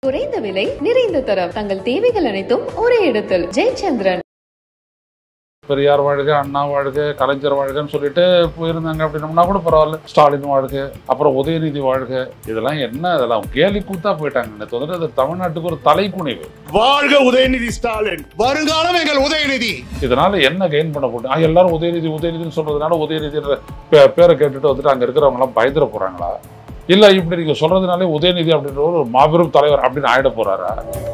குறைந்த விலை நிறைந்த தரம் தங்கள் தேவைகள் அனைத்தும் ஒரே இடத்தில் ஜெயச்சந்திரன். பெரியார் வாழ்க, அண்ணா வாழ்க, கலைஞர் வாழ்கன்னு சொல்லிட்டு போயிருந்தாங்க அப்படின்னம்னா கூட பரவாயில்ல. ஸ்டாலின் வாழ்க, அப்புறம் உதயநிதி வாழ்க, இதெல்லாம் என்ன, இதெல்லாம் கேலி கூத்தா போயிட்டாங்க. அது தமிழ்நாட்டுக்கு ஒரு தலைக்குனிவு. வாழ்க உதயநிதி ஸ்டாலின், வருங்காலம் எங்கள் உதயநிதி. இதனால என்ன கெயின் பண்ண போட்டு எல்லாரும் உதயநிதி உதயநிதினு சொல்றதுனால உதயநிதி பேரை கேட்டுட்டு வந்துட்டு அங்க இருக்கிறவங்க எல்லாம் பயந்துட போறாங்களா? இல்ல இப்படி நீங்க சொல்றதுனாலே உதயநிதி அப்படின்ற ஒரு மாபெரும் தலைவர் அப்படின்னு ஆயிட போறாரா?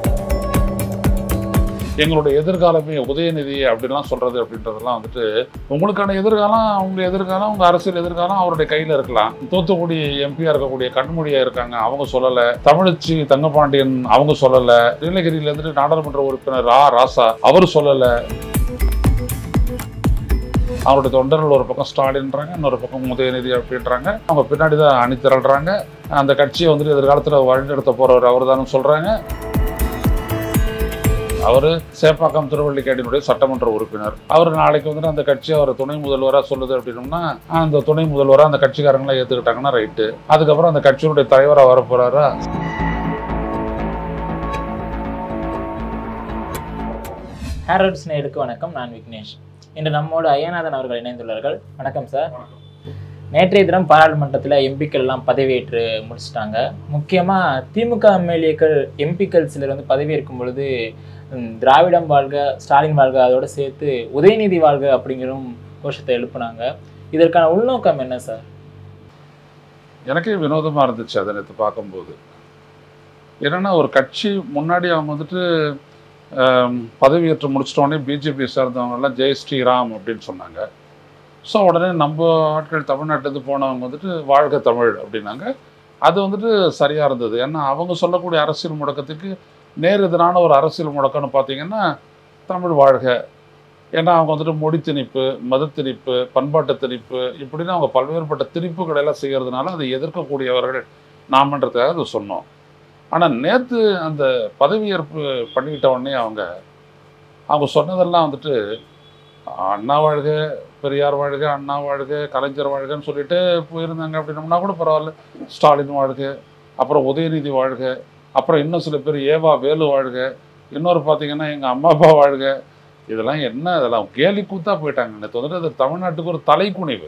எங்களுடைய எதிர்காலமே உதயநிதி அப்படின்லாம் சொல்றது அப்படின்றதெல்லாம் வந்துட்டு உங்களுக்கான எதிர்காலம், அவங்க எதிர்காலம், உங்க அரசியல் எதிர்காலம் அவருடைய கையில இருக்கலாம். தூத்துக்குடி எம்பியா இருக்கக்கூடிய கண்மொழியா இருக்காங்க, அவங்க சொல்லல. தமிழச்சி தங்கபாண்டியன் அவங்க சொல்லல. நீலகிரியில இருந்துட்டு நாடாளுமன்ற உறுப்பினர் ராசா அவர் சொல்லல. அவருடைய தொண்டர்கள் ஒரு பக்கம் ஸ்டாலின்றாங்க, இன்னொரு பக்கம் உதயநிதி அப்படின்றாங்க. அவங்க பின்னாடி தான் அணி திரள்றாங்க. அந்த கட்சியை வந்துட்டு எதிர்காலத்தில் வழிநடத்த போறவர் அவர் தான் சொல்றாங்க. அவர் சேப்பாக்கம் திருவள்ளிக்கேட்டினுடைய சட்டமன்ற உறுப்பினர். அவர் நாளைக்கு வந்துட்டு அந்த கட்சி அவர் துணை முதல்வராக சொல்லுது அப்படின்னோம்னா அந்த துணை முதல்வராக அந்த கட்சிக்காரங்களாம் ஏற்றுக்கிட்டாங்கன்னா ரைட்டு. அதுக்கப்புறம் அந்த கட்சியினுடைய தலைவராக வர போறாரா? ஹேரோட்ஸ் நேயர்களுக்கு வணக்கம். நான் விக்னேஷ். இன்று நம்மோடு ஐயநாதன் அவர்கள் இணைந்துள்ளார்கள். வணக்கம் சார். நேற்றைய தினம் பாராளுமன்றத்தில் எம்பிக்கள் எல்லாம் பதவியேற்று முடிச்சிட்டாங்க. முக்கியமாக திமுக எம்எல்ஏக்கள் எம்பிக்கள் சிலர் வந்து பதவியேற்கும் பொழுது திராவிடம் வாழ்க, ஸ்டாலின் வாழ்க, அதோடு சேர்த்து உதயநிதி வாழ்க அப்படிங்கிறவும் கோஷத்தை எழுப்புனாங்க. இதற்கான உள்நோக்கம் என்ன சார்? எனக்கே வினோதமாக இருந்துச்சு அதை நேற்று பார்க்கும்போது. என்னென்னா ஒரு கட்சி முன்னாடி அவங்க வந்துட்டு பதவியேற்று முடிச்சிட்டோடனே பிஜேபி சேர்ந்தவங்கெல்லாம் ஜெய் ஸ்ரீராம் அப்படின்னு சொன்னாங்க. ஸோ உடனே நம்ம ஆட்கள் தமிழ்நாட்டிலேருந்து போனவங்க வந்துட்டு வாழ்க தமிழ் அப்படின்னாங்க. அது வந்துட்டு சரியாக இருந்தது. ஏன்னா அவங்க சொல்லக்கூடிய அரசியல் முடக்கத்துக்கு நேர் எதிரான ஒரு அரசியல் முடக்கம்னு பார்த்தீங்கன்னா தமிழ் வாழ்க. ஏன்னா அவங்க வந்துட்டு மொழி திணிப்பு, மத திணிப்பு, பண்பாட்டு திணிப்பு, இப்படின்னு அவங்க பல்வேறுபட்ட திணிப்புகளை எல்லாம் செய்கிறதுனால அதை எதிர்க்கக்கூடியவர்கள் நாமன்றதுக்காக அதை சொன்னோம். ஆனால் நேற்று அந்த பதவியேற்பு பண்ணிக்கிட்ட உடனே அவங்க சொன்னதெல்லாம் வந்துட்டு அண்ணா வாழ்க, பெரியார் வாழ்க, அண்ணா வாழ்க, கலைஞர் வாழ்கன்னு சொல்லிட்டு போயிருந்தாங்க அப்படின்னம்னா கூட பரவாயில்ல. ஸ்டாலின் வாழ்க, அப்புறம் உதயநிதி வாழ்க, அப்புறம் இன்னும் சில பேர் ஏவா வேலு வாழ்க, இன்னொரு பார்த்தீங்கன்னா எங்கள் அம்மா அப்பா வாழ்க, இதெல்லாம் என்ன, இதெல்லாம் கேலி கூத்தா போயிட்டாங்க. நேற்று வந்துட்டு அது தமிழ்நாட்டுக்கு ஒரு தலைக்குனிவு.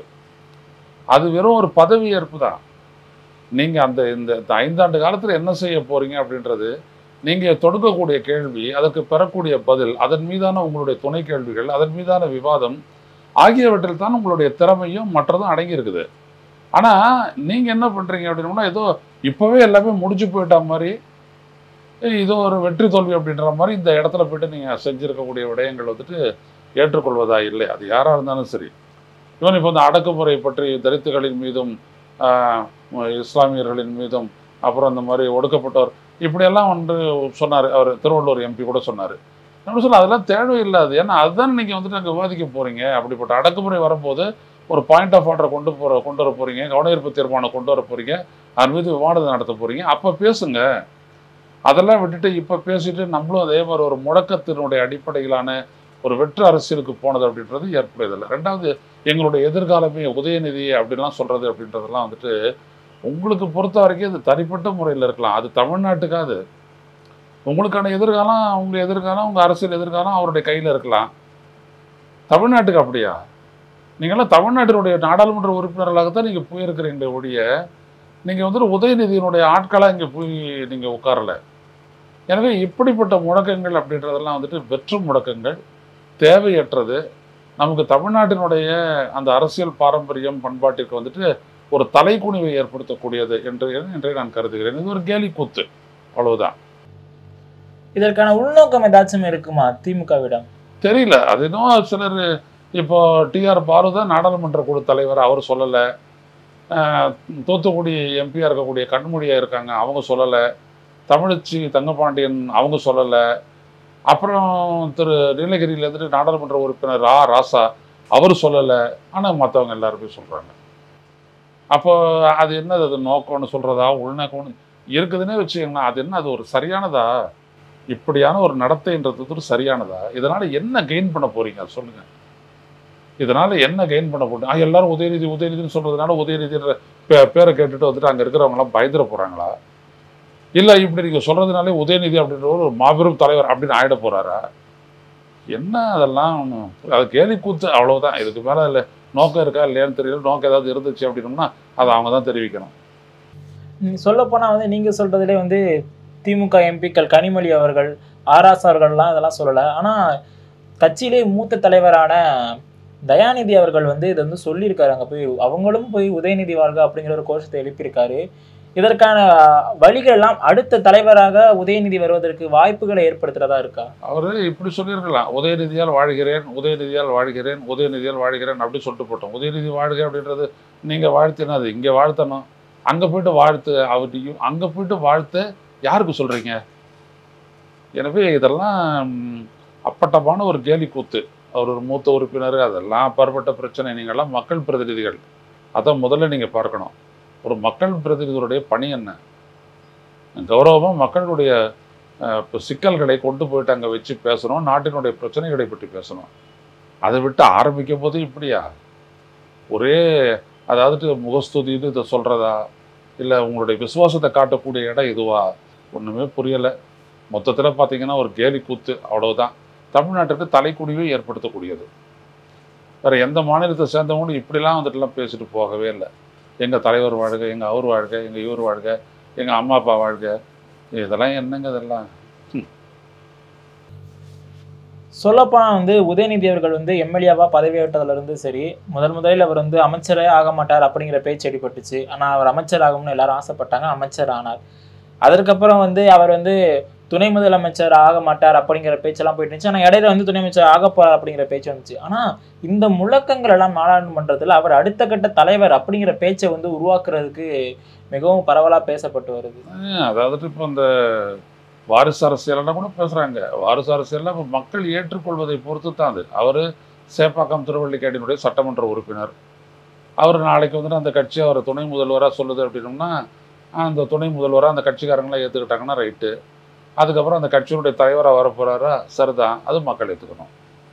அது வெறும் ஒரு பதவியேற்பு தான். நீங்கள் இந்த 5 ஆண்டு காலத்தில் என்ன செய்ய போகிறீங்க அப்படின்றது நீங்கள் தொடுக்கக்கூடிய கேள்வி, அதற்கு பெறக்கூடிய பதில், அதன் மீதான உங்களுடைய துணை கேள்விகள், அதன் மீதான விவாதம் ஆகியவற்றில் தான் உங்களுடைய திறமையும் மற்றதும் அடங்கி இருக்குது. ஆனால் நீங்கள் என்ன பண்ணுறீங்க அப்படின்னா ஏதோ இப்போவே எல்லாமே முடிஞ்சு போயிட்ட மாதிரி, இதோ ஒரு வெற்றி தோல்வி அப்படின்ற மாதிரி இந்த இடத்துல போய்ட்டு நீங்கள் செஞ்சுருக்கக்கூடிய விடயங்கள் வந்துட்டு ஏற்றுக்கொள்வதா இல்லை. அது யாராக இருந்தாலும் சரி. இவன் இப்போ இந்த அடக்குமுறை பற்றி தலித்துகளின் மீதும் இஸ்லாமியர்களின் மீதும் அப்புறம் இந்த மாதிரி ஒடுக்கப்பட்டவர் இப்படியெல்லாம் ஒன்று சொன்னார். அவர் திருவள்ளூர் எம்பி கூட சொன்னார். நம்ம சொல்ல அதெல்லாம் தேவையில்லாது. ஏன்னா அதுதான் நீங்கள் வந்துட்டு அங்கே விவாதிக்க போகிறீங்க. அப்படிப்பட்ட அடக்குமுறை வரும்போது ஒரு பாயிண்ட் ஆஃப் ஆர்டரை கொண்டு வர போகிறீங்க, கவனஈர்ப்பு தீர்மானம் கொண்டு வர போகிறீங்க, அதன் மீது விவாதத்தை நடத்த போகிறீங்க. அப்போ பேசுங்க. அதெல்லாம் விட்டுட்டு இப்போ பேசிட்டு நம்மளும் அதே மாதிரி ஒரு முடக்கத்தினுடைய அடிப்படையிலான ஒரு வெற்று அரசியலுக்கு போனது அப்படின்றது ஏற்புடையதில்லை. ரெண்டாவது, எங்களுடைய எதிர்காலமே உதயநிதி அப்படின்லாம் சொல்கிறது அப்படின்றதெல்லாம் வந்துட்டு உங்களுக்கு பொறுத்த வரைக்கும் அது தனிப்பட்ட முறையில் இருக்கலாம். அது தமிழ்நாட்டுக்காது. உங்களுக்கான எதிர்காலம், உங்கள் எதிர்காலம், உங்கள் அரசியல் எதிர்காலம் அவருடைய கையில் இருக்கலாம். தமிழ்நாட்டுக்கு அப்படியா? நீங்கள்லாம் தமிழ்நாட்டினுடைய நாடாளுமன்ற உறுப்பினர்களாகத்தான் நீங்கள் போயிருக்கிறீங்க ஒழிய நீங்கள் வந்துட்டு உதயநிதியினுடைய ஆட்களாக இங்கே போய் நீங்கள் உட்காரலை. எனவே இப்படிப்பட்ட முடக்கங்கள் அப்படின்றதெல்லாம் வந்துட்டு வெற்று முடக்கங்கள், தேவையற்றது. நமக்கு தமிழ்நாட்டினுடைய அந்த அரசியல் பாரம்பரியம் பண்பாட்டிற்கு வந்துட்டு ஒரு தலைக்குனிவை ஏற்படுத்தக்கூடியது என்றே நான் கருதுகிறேன். இது ஒரு கேலி கூத்து, அவ்வளவுதான். இதற்கான உள்நோக்கம் ஏதாச்சும் இருக்குமா திமுகவிடம்? தெரியல. அது இன்னும் சிலர் இப்போ டிஆர் பாலு தான் நாடாளுமன்ற குழு தலைவர், அவர் சொல்லலை. தூத்துக்குடி எம்பியா இருக்கக்கூடிய கண்மொழியா இருக்காங்க, அவங்க சொல்லலை. தமிழச்சி தங்கபாண்டியன் அவங்க சொல்லலை. அப்புறம் நீலகிரியில இருந்துட்டு நாடாளுமன்ற உறுப்பினர் ராசா அவர் சொல்லலை. ஆனால் மற்றவங்க எல்லாருமே சொல்கிறாங்க. அப்போ அது என்னது, அது நோக்கம்னு சொல்கிறதா, உள்நோக்கம்னு இருக்குதுன்னே வச்சுக்கோங்களேன். அது என்ன, அது ஒரு சரியானதா? இப்படியான ஒரு நடத்தைன்றது சரியானதா? இதனால் என்ன கெயின் பண்ண போகிறீங்க அது சொல்லுங்கள். இதனால் என்ன கெயின் பண்ண போகிறீங்க? எல்லாரும் உதயநிதினு சொல்கிறதுனால உதயநிதின்ற பேரை கேட்டுட்டு வந்துட்டு அங்கே இருக்கிறவங்களாம் பயந்துட போகிறாங்களா? இல்லை இப்படி நீங்கள் சொல்கிறதுனாலே உதயநிதி அப்படின்ற ஒரு மாபெரும் தலைவர் அப்படின்னு ஆகிட போகிறாரா? என்ன அதெல்லாம் அது கேலி கூத்து, அவ்வளோதான். இதுக்கு மேலே இல்லை நோக்கம் இருக்கா இல்லையான்னு தெரியல. நோக்கம் ஏதாவது இருந்துச்சு அப்படின்னோம்னா அதை அவங்க தான் தெரிவிக்கணும். சொல்லப்போனால் வந்து நீங்கள் சொல்கிறதுலே வந்து திமுக எம்பிக்கள் கனிமொழி அவர்கள், ஆராஸ் அவர்கள்லாம் இதெல்லாம் சொல்லலை. ஆனால் கட்சியிலே மூத்த தலைவரான தயாநிதி அவர்கள் வந்து இதை வந்து சொல்லியிருக்காரு. அங்கே போய் அவங்களும் போய் உதயநிதி வாழ்க அப்படிங்கிற ஒரு கோஷத்தை எழுப்பியிருக்காரு. இதற்கான வழிகள் எல்லாம் அடுத்த தலைவராக உதயநிதி வருவதற்கு வாய்ப்புகளை ஏற்படுத்துறதா இருக்கா? அவர் இப்படி சொல்லியிருக்கலாம், உதயநிதியால் வாழ்கிறேன், உதயநிதியால் வாழ்கிறேன், உதயநிதியால் வாழ்கிறேன் அப்படி சொல்லிட்டு போட்டோம். உதயநிதி வாழ்க அப்படின்றது நீங்கள் வாழ்த்தினா அது இங்கே வாழ்த்தணும். அங்கே போய்ட்டு வாழ்த்து அவர்கிட்டையும் அங்கே போய்ட்டு வாழ்த்து யாருக்கு சொல்கிறீங்க? எனவே இதெல்லாம் அப்பட்டமான ஒரு கேலி கூத்து. அவர் ஒரு மூத்த உறுப்பினர், அதெல்லாம் அப்பாற்பட்ட பிரச்சனை. நீங்கள்லாம் மக்கள் பிரதிநிதிகள், அதை முதல்ல நீங்கள் பார்க்கணும். ஒரு மக்கள் பிரதிநிதிகளுடைய பணி என்ன? கௌரவமாக மக்களுடைய சிக்கல்களை கொண்டு போயிட்டு அங்கே வச்சு பேசணும், நாட்டினுடைய பிரச்சனைகளை பற்றி பேசணும். அதை விட்டு ஆரம்பிக்கும் போது இப்படியா ஒரே அதாவது முகஸ்துதின்னு இதை சொல்கிறதா, இல்லை உங்களுடைய விசுவாசத்தை காட்டக்கூடிய இடம் இதுவா? ஒன்றுமே புரியலை. மொத்தத்தில் பார்த்தீங்கன்னா ஒரு கேலி கூத்து, அவ்வளவுதான். தமிழ்நாட்டுக்கு தலைக்குடிவை ஏற்படுத்தக்கூடியது. வேறு எந்த மாநிலத்தை சேர்ந்தவங்களும் இப்படிலாம் வந்துட்டுலாம் பேசிட்டு போகவே இல்லை. எங்கள் தலைவர் வாழ்க, எங்கள் அவர் வாழ்க, எங்கள் இவர் வாழ்க, எங்கள் அம்மா அப்பா வாழ்க, இதெல்லாம் என்னங்க இதெல்லாம்? சொல்லப்போனால் வந்து உதயநிதி அவர்கள் வந்து எம்எல்ஏவா பதவியேற்றதுலேருந்து சரி, முதலில் அவர் வந்து அமைச்சரே ஆக மாட்டார் அப்படிங்கிற பேச்சு அடிபட்டுச்சு. ஆனால் அவர் அமைச்சர் ஆகும்னு எல்லாரும் ஆசைப்பட்டாங்க, அமைச்சர் ஆனார். அதற்கப்புறம் வந்து அவர் வந்து துணை முதலமைச்சர் ஆக மாட்டார் அப்படிங்கிற பேச்செல்லாம் போயிட்டு இருந்துச்சு. ஆனால் இடையில வந்து துணை அமைச்சர் ஆக போறார் அப்படிங்கிற பேச்சு வந்துச்சு. ஆனால் இந்த முழக்கங்கள் எல்லாம் நாடாளுமன்றத்தில் அவர் அடுத்த கட்ட தலைவர் அப்படிங்கிற பேச்சை வந்து உருவாக்குறதுக்கு மிகவும் பரவலாக பேசப்பட்டு வருது. அதாவது இப்போ இந்த வாரிசு அரசியல்லாம் கூட பேசுகிறாங்க. வாரிசு அரசியல்லாம் இப்போ மக்கள் ஏற்றுக்கொள்வதை பொறுத்து தான் அது. அவர் சேப்பாக்கம் திருவல்லிக்கேணியினுடைய சட்டமன்ற உறுப்பினர். அவர் நாளைக்கு வந்துட்டு அந்த கட்சி அவர் துணை முதல்வராக சொல்லுது அப்படின்னோம்னா அந்த துணை முதல்வராக அந்த கட்சிக்காரங்களாம் ஏற்றுக்கிட்டாங்கன்னா ரைட்டு. அதுக்கப்புறம் அந்த கட்சியினுடைய தலைவராக வரப்போகிறாரா, சரிதான், அது மக்கள் ஏற்றுக்கணும்.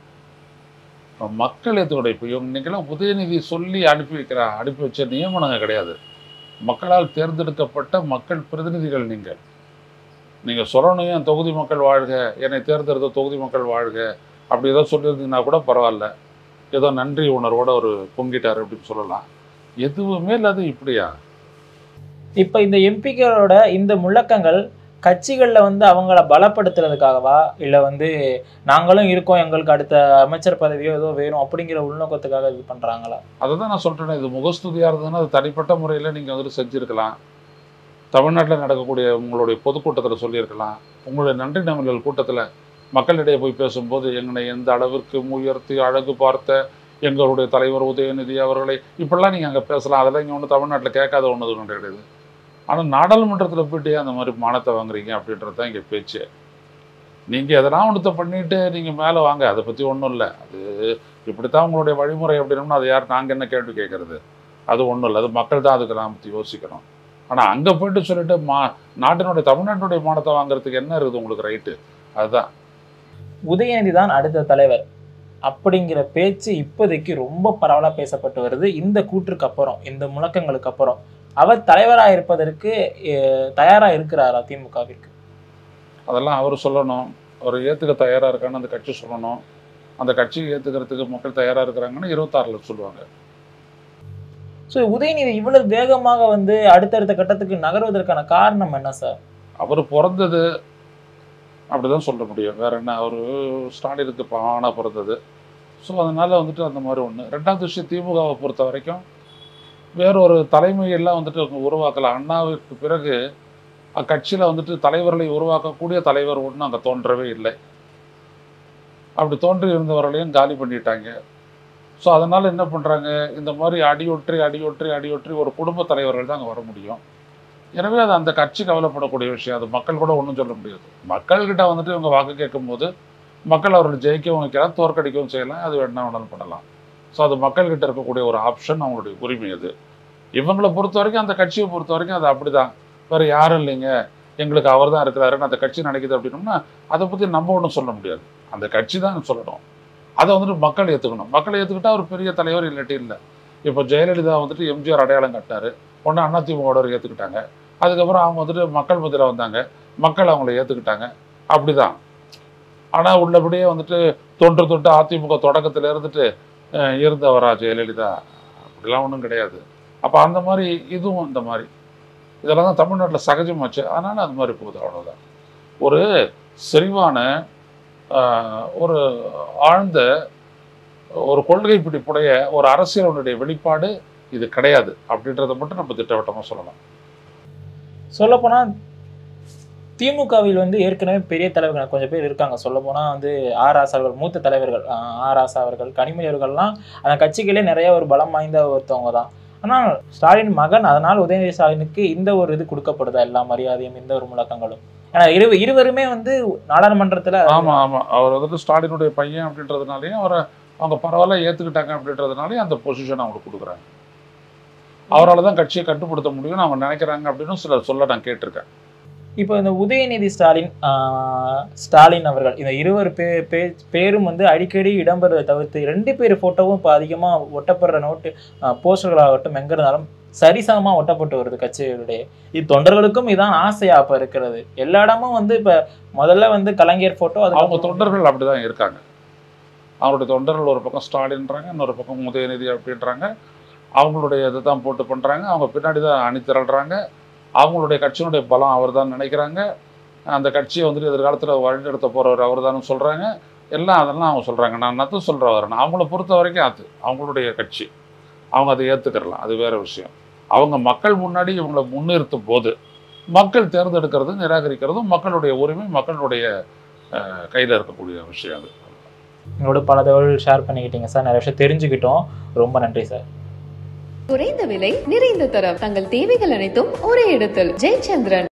மக்கள் ஏற்றுக்கணும். இப்போ இவங்கெல்லாம் உதயநிதி சொல்லி அனுப்பி வச்ச நியமனங்கள் கிடையாது. மக்களால் தேர்ந்தெடுக்கப்பட்ட மக்கள் பிரதிநிதிகள் நீங்கள் சொல்லணும், என் தொகுதி மக்கள் வாழ்க, என்னை தேர்ந்தெடுத்த தொகுதி மக்கள் வாழ்க அப்படி ஏதோ சொல்லியிருந்தீங்கன்னா கூட பரவாயில்ல, ஏதோ நன்றி உணர்வோட ஒரு பொங்கிட்டார் அப்படின்னு சொல்லலாம். எதுவுமே இல்லாத இப்படியா? இப்போ இந்த எம்பிக்களோட இந்த முழக்கங்கள் கட்சிகளில் வந்து அவங்கள பலப்படுத்துறதுக்காகவா, இல்லை வந்து நாங்களும் இருக்கோம் எங்களுக்கு அடுத்த அமைச்சர் பதவியோ ஏதோ வேணும் அப்படிங்கிற உள்நோக்கத்துக்காக இது பண்ணுறாங்களா? அதை தான் நான் சொல்கிறேன். இது முகஸ்துதியாக இருந்ததுன்னா அது தனிப்பட்ட முறையில் நீங்கள் வந்துட்டு செஞ்சுருக்கலாம். தமிழ்நாட்டில் நடக்கக்கூடிய உங்களுடைய பொதுக்கூட்டத்தில் சொல்லியிருக்கலாம். உங்களுடைய நன்றி நமிழல் கூட்டத்தில் மக்களிடையே போய் பேசும்போது எங்களை எந்த அளவிற்கு உயர்த்தி அழகு பார்த்த எங்களுடைய தலைவர் உதயநிதி அவர்களை இப்படிலாம் நீங்கள் அங்கே பேசலாம். அதெல்லாம் இங்கே ஒன்று தமிழ்நாட்டில் கேட்காத ஒன்று கிடையாது. ஆனால் நாடாளுமன்றத்தில் போய்ட்டு அந்த மாதிரி மானத்தை வாங்குறீங்க அப்படின்றது தான் இங்கே பேச்சு. நீங்கள் எதெல்லாம் ஒன்றத்தை பண்ணிவிட்டு நீங்கள் மேலே வாங்க, அதை பற்றி ஒன்றும் இல்லை. அது இப்படித்தான் உங்களுடைய வழிமுறை அப்படின்னோம்னா அது யார் நாங்கள் என்ன கேள்வி கேட்குறது? அது ஒன்றும் இல்லை. அது மக்கள் தான் அதுக்கெல்லாம் பற்றி யோசிக்கணும். ஆனால் அங்கே போய்ட்டு சொல்லிட்டு நாட்டினுடைய தமிழ்நாட்டினுடைய மானத்தை வாங்குறதுக்கு என்ன இருக்குது உங்களுக்கு ரைட்டு? அதுதான். உதயநிதி தான் அடுத்த தலைவர் அப்படிங்கிற பேச்சு இப்போதைக்கு ரொம்ப பரவலாக பேசப்பட்டு வருது. இந்த கூற்றுக்கு அப்புறம், இந்த முழக்கங்களுக்கு அப்புறம் அவர் தலைவராக இருப்பதற்கு தயாராக இருக்கிறாரா திமுகவிற்கு? அதெல்லாம் அவர் சொல்லணும். அவர் ஏற்றுக்க தயாராக இருக்கான்னு அந்த கட்சி சொல்லணும். அந்த கட்சியை ஏற்றுக்கிறதுக்கு மக்கள் தயாராக இருக்கிறாங்கன்னு 26 சொல்லுவாங்க. ஸோ உதயநிதி இவ்வளவு வேகமாக வந்து அடுத்தடுத்த கட்டத்துக்கு நகர்வதற்கான காரணம் என்ன சார்? அவர் பிறந்தது அப்படிதான் சொல்ல முடியும். வேற என்ன, அவர் ஸ்டாலினுக்கு பாவனாக பிறந்தது. ஸோ அதனால் வந்துட்டு அந்த மாதிரி ஒன்று. ரெண்டாவது விஷயம், திமுகவை பொறுத்த வரைக்கும் வேறொரு தலைமையெல்லாம் வந்துட்டு உருவாக்கலாம். அண்ணாவிற்கு பிறகு அக்கட்சியில் வந்துட்டு தலைவர்களை உருவாக்கக்கூடிய தலைவர் ஒன்றும் அங்கே தோன்றவே இல்லை. அப்படி தோன்றி இருந்தவர்களையும் காலி பண்ணிட்டாங்க. ஸோ அதனால் என்ன பண்ணுறாங்க, இந்த மாதிரி அடியொற்றி ஒரு குடும்ப தலைவர்கள் தான் அங்கே வர முடியும். எனவே அது அந்த கட்சி கவலைப்படக்கூடிய விஷயம். அது மக்கள் கூட ஒன்றும் சொல்ல முடியாது. மக்கள்கிட்ட வந்துட்டு இவங்க வாக்கு கேட்கும்போது மக்கள் அவர்களை ஜெயிக்கவும் வைக்கலாம், தோற்கடிக்கவும் செய்யலாம். அது வேணா வேணாலும் பண்ணலாம். ஸோ அது மக்கள்கிட்ட இருக்கக்கூடிய ஒரு ஆப்ஷன், அவங்களுடைய உரிமை. அது இவங்களை பொறுத்த வரைக்கும், அந்த கட்சியை பொறுத்த வரைக்கும் அது அப்படி தான். வேறு யாரும் இல்லைங்க, எங்களுக்கு அவர் தான் இருக்கிறாருன்னு அந்த கட்சி நினைக்குது அப்படின்னோம்னா அதை பற்றி நம்ம ஒன்றும் சொல்ல முடியாது. அந்த கட்சி தான் சொல்லணும். அதை வந்துட்டு மக்கள் ஏற்றுக்கணும். மக்கள் ஏற்றுக்கிட்டால் ஒரு பெரிய தலைவர், இல்லாட்டி இல்லை. இப்போ ஜெயலலிதா வந்துட்டு எம்ஜிஆர் அடையாளம் கட்டினார், ஒன்று அதிமுகவோட ஏற்றுக்கிட்டாங்க. அதுக்கப்புறம் அவங்க வந்துட்டு மக்கள் மத்தியில் வந்தாங்க, மக்கள் அவங்கள ஏற்றுக்கிட்டாங்க. அப்படிதான். ஆனால் உள்ளபடியே வந்துட்டு தொன்று அதிமுக தொடக்கத்தில் இருந்துட்டு இருந்தவரா ஜெயலலிதா? அப்படிலாம் ஒன்றும் கிடையாது. அப்போ அந்த மாதிரி இதுவும் இந்த மாதிரி இதெல்லாம் தான் தமிழ்நாட்டில் சகஜமாச்சு. அதனால் அது மாதிரி போகுது, அவ்வளோதான். ஒரு செறிவான ஒரு ஆழ்ந்த ஒரு கொள்கை பிடிப்புடைய ஒரு அரசியலுடைய வெளிப்பாடு இது கிடையாது அப்படின்றத மட்டும் நம்ம திட்டவட்டமாக சொல்லலாம். சொல்லப்போனால் திமுகவில் வந்து ஏற்கனவே பெரிய தலைவர்கள் கொஞ்சம் பேர் இருக்காங்க. சொல்லப்போனால் வந்து ஆர் ராசா அவர்கள், மூத்த தலைவர்கள் ஆர் ராசா அவர்கள், கனிமொழி அவர்கள்லாம் அந்த கட்சிகளே நிறைய ஒரு பலம் வாய்ந்த ஒருத்தவங்க தான். ஆனால் ஸ்டாலின் மகன், அதனால் உதயநிதி ஸ்டாலினுக்கு இந்த ஒரு இது கொடுக்கப்படுதா, எல்லா மரியாதையும் இந்த ஒரு முழக்கங்களும்? ஏன்னா இருவருமே வந்து நாடாளுமன்றத்தில் ஆமாம் அவர் வந்துட்டு ஸ்டாலினுடைய பையன் அப்படின்றதுனாலையும் அவங்க பரவாயில்ல ஏற்றுக்கிட்டாங்க அப்படின்றதுனாலையும் அந்த பொசிஷன் அவங்களுக்கு கொடுக்குறாங்க. அவரால் தான் கட்சியை கட்டுப்படுத்த முடியும்னு அவங்க நினைக்கிறாங்க அப்படின்னு சிலர் சொல்ல நான் கேட்டிருக்கேன். இப்போ இந்த உதயநிதி ஸ்டாலின் அவர்கள் இந்த இருவர் பேரும் வந்து அடிக்கடி இடம்பெறுவதை தவிர்த்து 2 பேர் ஃபோட்டோவும் இப்போ அதிகமாக ஒட்டப்படுற நோட்டு போஸ்டர்களாகட்டும் எங்கே இருந்தாலும் சரிசமமாக ஒட்டப்பட்டு வருது கட்சிகளுடைய. இது தொண்டர்களுக்கும் இதான் ஆசையா இப்போ இருக்கிறது. எல்லா இடமும் வந்து இப்போ முதல்ல வந்து கலைஞர் ஃபோட்டோ, அது அவங்க தொண்டர்கள் அப்படி தான் இருக்காங்க. அவருடைய தொண்டர்கள் ஒரு பக்கம் ஸ்டாலின்றாங்க, இன்னொரு பக்கம் உதயநிதி அப்படின்றாங்க. அவங்களுடைய இதை தான் போட்டு பண்ணுறாங்க. அவங்க பின்னாடி தான் அணி திரள்றாங்க. அவங்களுடைய கட்சியினுடைய பலம் அவர் தான் நினைக்கிறாங்க. அந்த கட்சியை வந்துட்டு எதிர்காலத்தில் வழிநடத்த போகிறவர் அவர் தானே சொல்கிறாங்க. அதெல்லாம் அவங்க சொல்கிறாங்க. நான் நத்து சொல்கிறவர், அவங்கள பொறுத்த வரைக்கும் அது அவங்களுடைய கட்சி, அவங்க அதை ஏற்றுக்கிறலாம், அது வேறு விஷயம். அவங்க மக்கள் முன்னாடி இவங்களை முன்னிறுத்தும் போது மக்கள் தேர்ந்தெடுக்கிறது நிராகரிக்கிறதும் மக்களுடைய உரிமை, மக்களுடைய கையில் இருக்கக்கூடிய விஷயம். அது உங்களோட பல தகவல் ஷேர் பண்ணிக்கிட்டீங்க சார், நிறைய விஷயம் தெரிஞ்சுக்கிட்டோம். ரொம்ப நன்றி சார். குறைந்த விலை, நிறைந்த தரம், தங்கள் தேவைகள் அனைத்தும் ஒரே இடத்தில். ஜெயச்சந்திரன்.